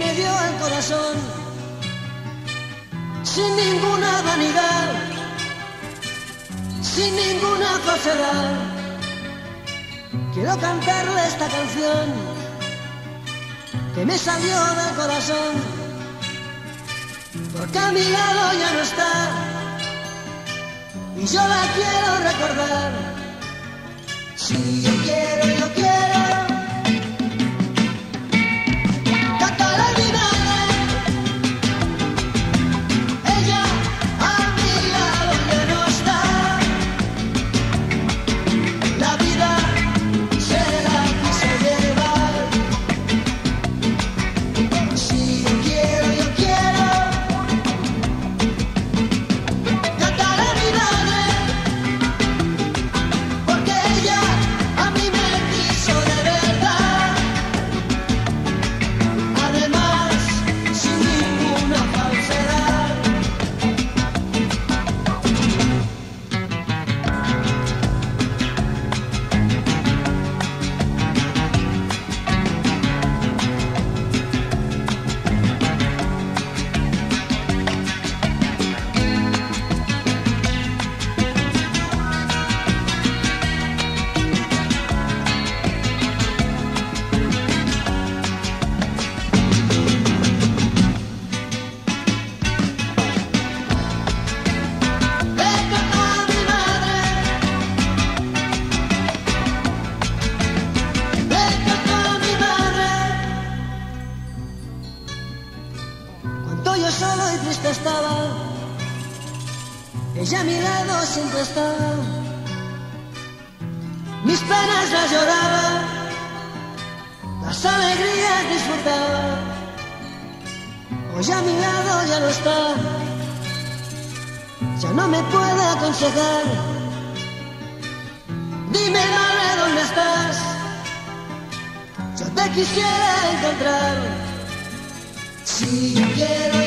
me dio el corazón, sin ninguna vanidad, sin ninguna falsedad. Quiero cantarle esta canción que me salió del corazón, porque a mi lado ya no está y yo la quiero recordar. Si yo quiero, yo quiero cantar a mi madre. Ella a mi lado ya no está, la vida se la quiso llevar. Si yo quiero cantar a mi madre, porque ella a mí me quiso de verdad. Además, sin ninguna falsedad. Yo solo y triste estaba, ella a mi lado siempre estaba. Mis penas las lloraba, las alegrías disfrutaba. Hoy a mi lado ya no está, ya no me puede aconsejar. Dime, madre, ¿dónde estás? Yo te quisiera encontrar. Si yo quiero